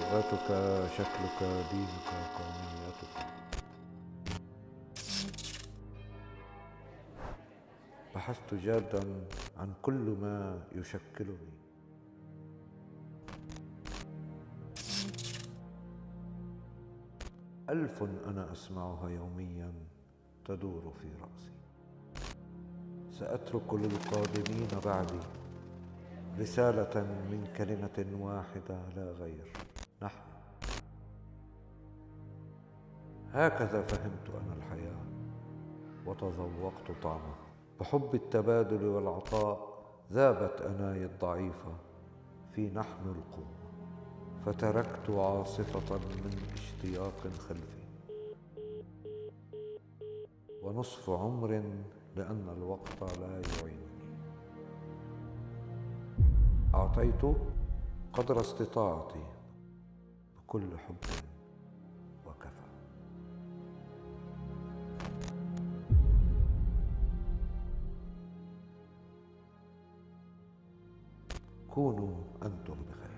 لغتك، شكلك، دينك، قوميتك. بحثت جادا عن كل ما يشكلني. ألف أنا أسمعها يوميا تدور في رأسي. سأترك للقادمين بعدي رسالة من كلمة واحدة لا غير: نحن. هكذا فهمت أنا الحياة وتذوقت طعمها. بحب التبادل والعطاء ذابت أناي الضعيفة في نحن القوة، فتركت عاصفة من اشتياق خلفي ونصف عمر لأن الوقت لا يعينني. أعطيت قدر استطاعتي بكل حب وكفى. كونوا أنتم بخير.